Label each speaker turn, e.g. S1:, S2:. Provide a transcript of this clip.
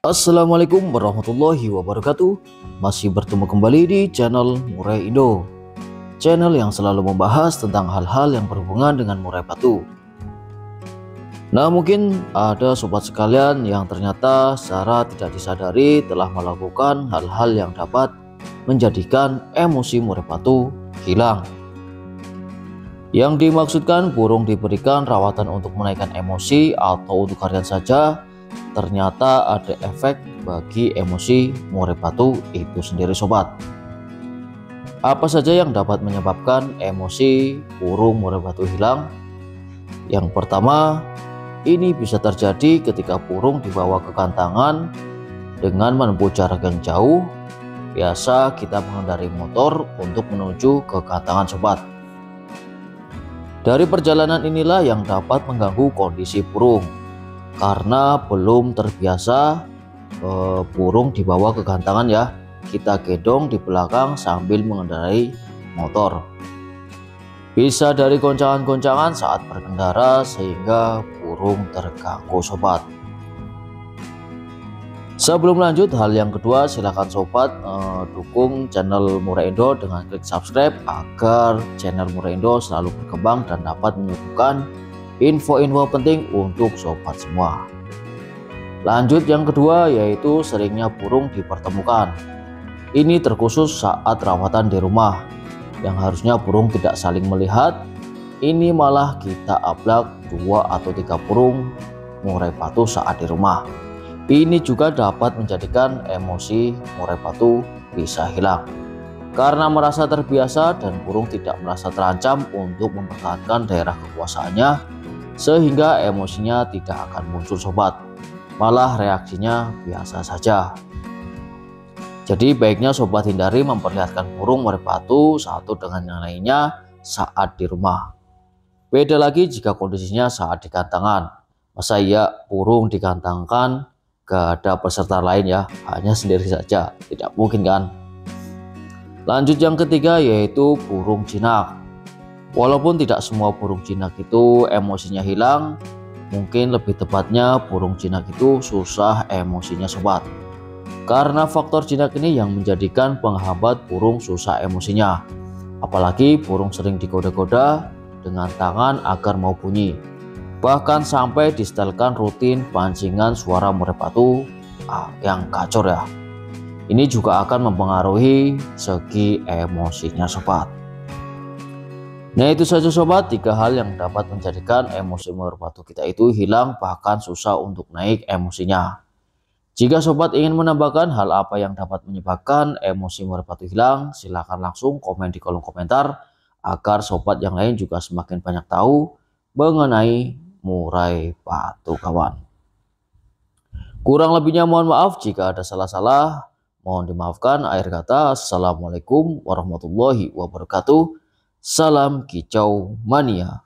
S1: Assalamualaikum warahmatullahi wabarakatuh. Masih bertemu kembali di channel Murai Indo, channel yang selalu membahas tentang hal-hal yang berhubungan dengan murai batu. Nah, mungkin ada sobat sekalian yang ternyata secara tidak disadari telah melakukan hal-hal yang dapat menjadikan emosi murai batu hilang. Yang dimaksudkan burung diberikan rawatan untuk menaikkan emosi atau untuk harian saja, ternyata ada efek bagi emosi murai batu itu sendiri sobat. Apa saja yang dapat menyebabkan emosi burung murai batu hilang? Yang pertama, ini bisa terjadi ketika burung dibawa ke kantangan dengan menempuh jarak yang jauh. Biasa kita mengendarai motor untuk menuju ke kantangan sobat. Dari perjalanan inilah yang dapat mengganggu kondisi burung, karena belum terbiasa burung dibawa ke kantangan ya, kita gendong di belakang sambil mengendarai motor. Bisa dari goncangan-goncangan saat berkendara sehingga burung terganggu sobat. Sebelum lanjut, hal yang kedua, silakan sobat dukung channel Murai Indo dengan klik subscribe agar channel Murai Indo selalu berkembang dan dapat menyuguhkan info-info penting untuk sobat semua. Lanjut yang kedua, yaitu seringnya burung dipertemukan. Ini terkhusus saat rawatan di rumah, yang harusnya burung tidak saling melihat. Ini malah kita ablak 2 atau 3 burung murai batu saat di rumah. Ini juga dapat menjadikan emosi murai batu bisa hilang, karena merasa terbiasa dan burung tidak merasa terancam untuk mempertahankan daerah kekuasaannya, sehingga emosinya tidak akan muncul sobat, malah reaksinya biasa saja. Jadi baiknya sobat hindari memperlihatkan burung murai batu satu dengan yang lainnya saat di rumah. Beda lagi jika kondisinya saat di kantangan. Masa iya burung dikantangkan gak ada peserta lain ya, hanya sendiri saja, tidak mungkin kan. Lanjut yang ketiga, yaitu burung jinak. Walaupun tidak semua burung jinak itu emosinya hilang, mungkin lebih tepatnya burung jinak itu susah emosinya sobat. Karena faktor jinak ini yang menjadikan penghambat burung susah emosinya. Apalagi burung sering digoda-goda dengan tangan agar mau bunyi. Bahkan sampai disetelkan rutin pancingan suara murai batu yang gacor ya. Ini juga akan mempengaruhi segi emosinya sobat. Nah, itu saja sobat, 3 hal yang dapat menjadikan emosi murai batu kita itu hilang, bahkan susah untuk naik emosinya. Jika sobat ingin menambahkan hal apa yang dapat menyebabkan emosi murai batu hilang, silahkan langsung komen di kolom komentar agar sobat yang lain juga semakin banyak tahu mengenai murai batu kawan. Kurang lebihnya mohon maaf jika ada salah-salah, mohon dimaafkan. Akhir kata, assalamualaikum warahmatullahi wabarakatuh. Salam kicau mania.